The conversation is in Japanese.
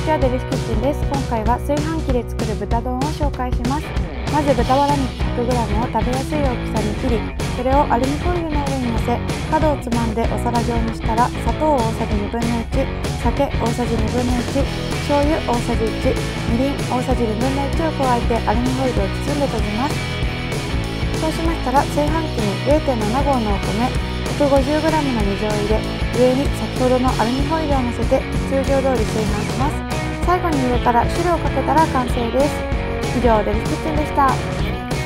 ちは、デリスキッチンです。今回は炊飯器で作る豚丼を紹介します。まず豚バラ肉 100g を食べやすい大きさに切り、それをアルミホイルの上に乗せ、角をつまんでお皿状にしたら、砂糖大さじ1/2、酒大さじ1/2、醤油大さじ1、みりん大さじ1/2を加えてアルミホイルを包んで閉じます。そうしましたら、炊飯器に 0.7 合のお米 150g の水を入れ、上に先ほどのアルミホイルを乗せて通常通り炊飯します。最後に入れたら汁をかけたら完成です。以上、デリスキッチンでした。